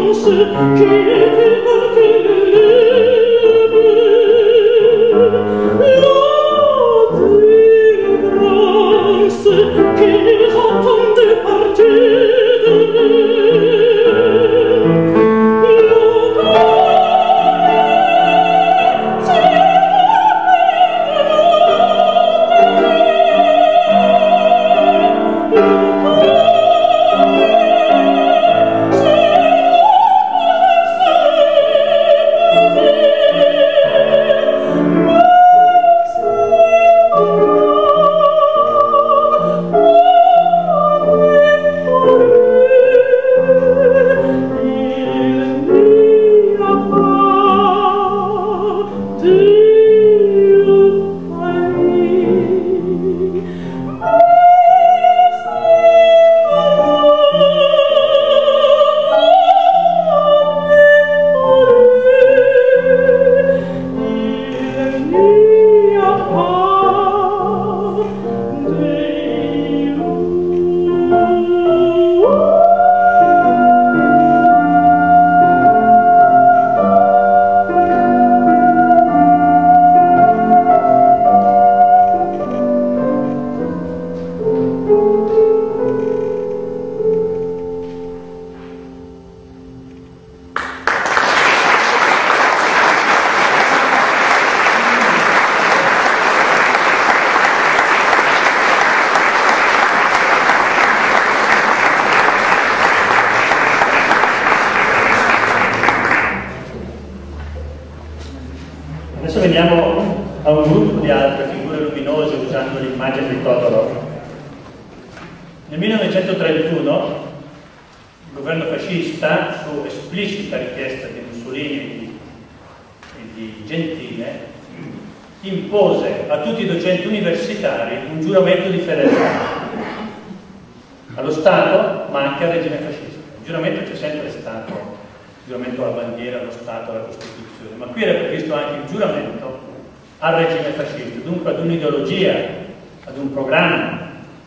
Adesso veniamo a un gruppo di altre figure luminose usando l'immagine di Todorov. Nel 1931 il governo fascista, su esplicita richiesta di Mussolini e di Gentile, impose a tutti i docenti universitari un giuramento di fedeltà allo Stato, ma anche al regime fascista. Il giuramento c'è sempre stato, il giuramento alla bandiera, allo Stato, alla Costituzione, ma qui era previsto anche il giuramento al regime fascista, dunque ad un'ideologia, ad un programma.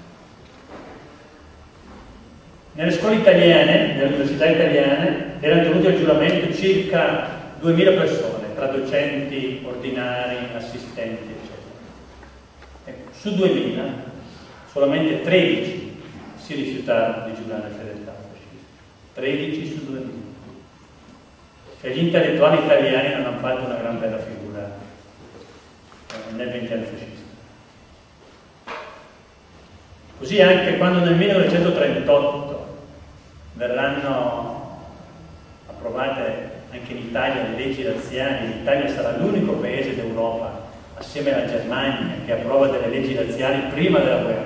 Nelle scuole italiane, nelle università italiane, erano tenuti al giuramento circa 2000 persone, tra docenti, ordinari, assistenti, eccetera. Ecco, su 2000, solamente 13 si rifiutarono di giurare fedeltà fascista. 13 su 2000. Cioè gli intellettuali italiani non hanno fatto una gran bella figura nel ventennio fascista. Così anche quando nel 1938 verranno approvate anche in Italia le leggi razziali, l'Italia sarà l'unico paese d'Europa, assieme alla Germania, che approva delle leggi razziali prima della guerra.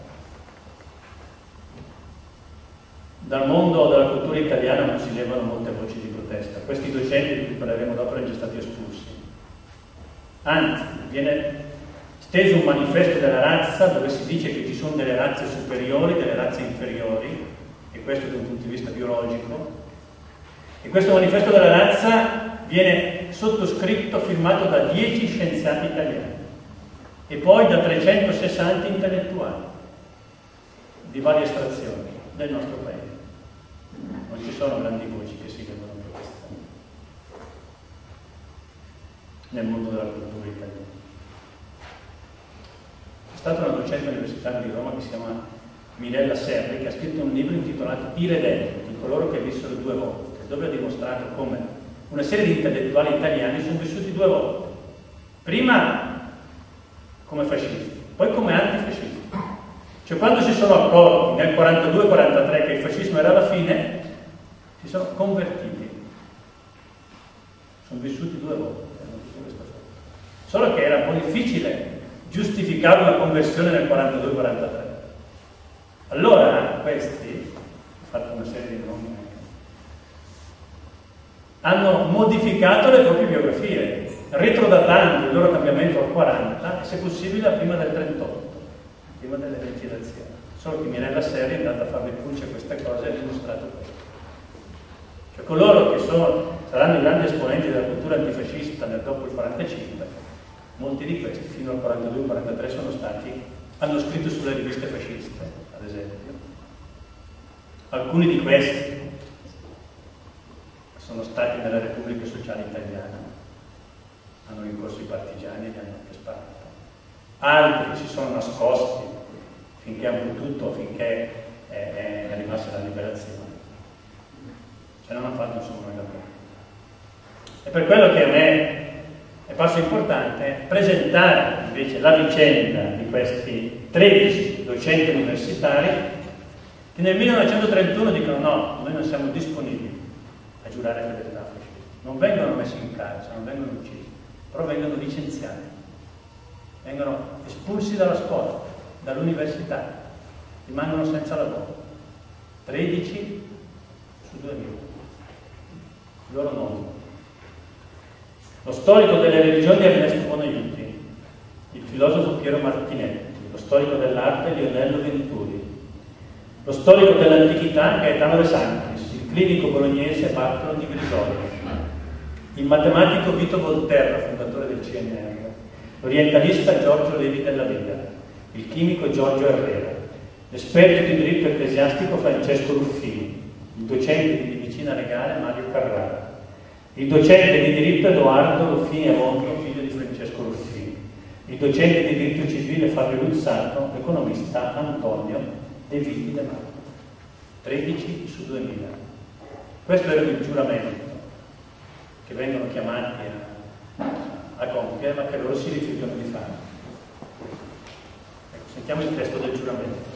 Dal mondo della cultura italiana non si levano molte voci di protesta. Questi docenti di cui parleremo dopo erano già stati espulsi. Anzi, viene steso un manifesto della razza dove si dice che ci sono delle razze superiori, delle razze inferiori, e questo da un punto di vista biologico. E questo manifesto della razza viene sottoscritto, firmato da 10 scienziati italiani e poi da 360 intellettuali di varie estrazioni del nostro paese. Non ci sono grandi voci che si devono protestare nel mondo della cultura italiana. C'è stata una docente universitaria di Roma che si chiama Mirella Serri, che ha scritto un libro intitolato I redenti, coloro che vissero due volte, dove ha dimostrato come una serie di intellettuali italiani sono vissuti due volte. Prima come fascisti, poi come antifascisti. Cioè quando si sono accorti nel 42-43 che il fascismo era alla fine, si sono convertiti. Sono vissuti due volte. Solo che era un po' difficile giustificare una conversione nel 42-43. Allora questi, ho fatto una serie di nomi, hanno modificato le proprie biografie, retrodatando il loro cambiamento al 40 e se possibile a prima del 38, prima delle leggi razziali. Solo che Mirella Serri è andata a fare le pulce a queste cose e ha dimostrato questo. Cioè coloro che saranno i grandi esponenti della cultura antifascista nel dopo il 45, molti di questi fino al 42-43 hanno scritto sulle riviste fasciste, ad esempio. Alcuni di questi sono stati nella Repubblica Sociale Italiana, hanno rincorso i partigiani e li hanno anche sparato. Altri si sono nascosti finché hanno potuto, finché è rimasta la liberazione. Cioè non hanno fatto insomma un lavoro. E per quello che a me è passo importante presentare invece la vicenda di questi 13 docenti universitari che nel 1931 dicono no, noi non siamo disponibili a giurare fedeltà al fascismo. Non vengono messi in carcere, non vengono uccisi, però vengono licenziati, vengono espulsi dalla scuola, dall'università, rimangono senza lavoro. 13 su 2000. I loro nomi. Lo storico delle religioni è Ernesto Bonaiuti, il filosofo Piero Martinetti, lo storico dell'arte Lionello Venturi, lo storico dell'antichità Gaetano De Sanctis, il clinico bolognese Bartolo Di Gregorio, il matematico Vito Volterra, fondatore del CNR, l'orientalista Giorgio Levi della Vega, il chimico Giorgio Herrera, l'esperto di diritto ecclesiastico Francesco Ruffini, il docente di medicina legale Mario Carrara, il docente di diritto Edoardo Ruffini Avonto, figlio di Francesco Ruffini, il docente di diritto civile Fabio Luzzato, l'economista Antonio De Viti De Marco. 13 su 2000. Questo era il giuramento che vengono chiamati a compiere, ma che loro si rifiutano di fare. Ecco, sentiamo il testo del giuramento.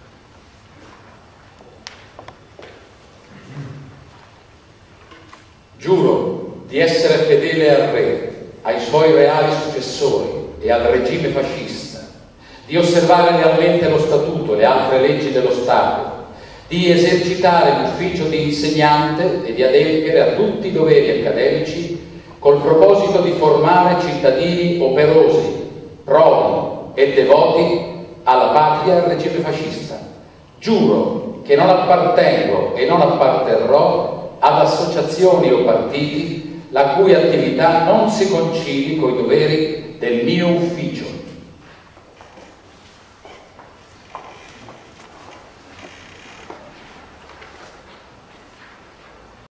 Giuro di essere fedele al re, ai suoi reali successori e al regime fascista, di osservare lealmente lo statuto e le altre leggi dello Stato, di esercitare l'ufficio di insegnante e di adempiere a tutti i doveri accademici col proposito di formare cittadini operosi, probi e devoti alla patria e al regime fascista. Giuro che non appartengo e non apparterrò ad associazioni o partiti la cui attività non si concili coi doveri del mio ufficio.